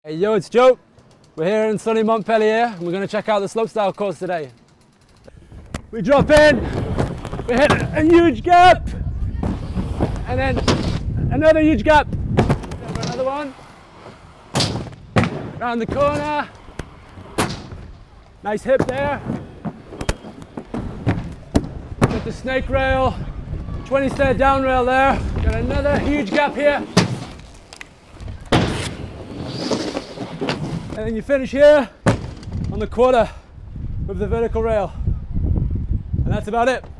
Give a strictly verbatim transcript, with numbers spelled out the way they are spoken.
Hey yo, it's Joe. We're here in sunny Montpellier and we're going to check out the slopestyle course today. We drop in, we hit a huge gap, and then another huge gap. Another one. Round the corner. Nice hip there. Got the snake rail, twenty stair down rail there. Got another huge gap here. And then you finish here on the quarter with the vertical rail. And that's about it.